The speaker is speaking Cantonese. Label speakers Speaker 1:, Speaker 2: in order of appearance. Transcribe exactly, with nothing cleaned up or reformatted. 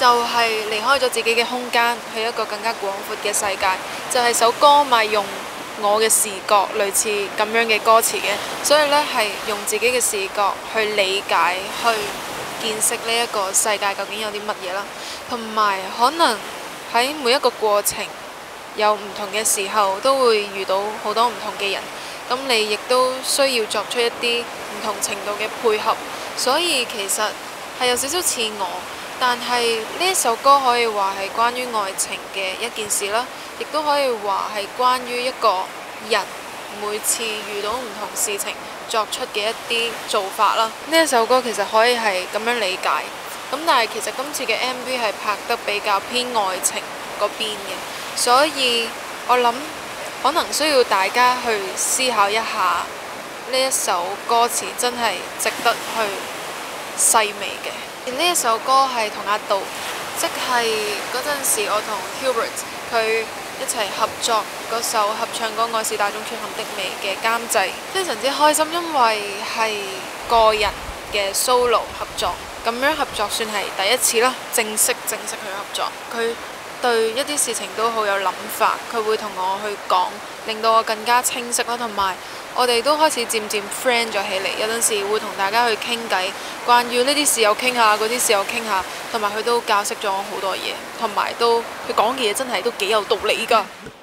Speaker 1: 就係離開咗自己嘅空間，去一個更加廣闊嘅世界。就係首歌咪用我嘅視覺類似咁樣嘅歌詞嘅，所以呢，係用自己嘅視覺去理解、去見識呢一個世界究竟有啲乜嘢啦。同埋可能喺每一個過程有唔同嘅時候，都會遇到好多唔同嘅人。咁你亦都需要作出一啲唔同程度嘅配合，所以其實係有少少似我，但係呢一首歌可以話係關於愛情嘅一件事啦，亦都可以話係關於一個人每次遇到唔同事情作出嘅一啲做法啦。呢一首歌其實可以係咁樣理解，咁但係其實今次嘅 M V 係拍得比較偏愛情嗰邊嘅，所以我諗可能需要大家去思考一下，呢一首歌詞真係值得去細味嘅。呢一首歌係同阿杜，即係嗰陣時我同 Hubert 佢一齊合作嗰首合唱歌《愛是大眾缺陷的美》嘅監製，非常之開心，因為係個人嘅 solo 合作，咁樣合作算係第一次啦，正式正式去合作。佢對一啲事情都好有諗法，佢會同我去講，令到我更加清晰啦，同埋我哋都開始漸漸 friend 咗起嚟。有陣時會同大家去傾偈，關於呢啲事又傾下，嗰啲事又傾下，同埋佢都教識咗我好多嘢，同埋都佢講嘅嘢真係都幾有道理㗎。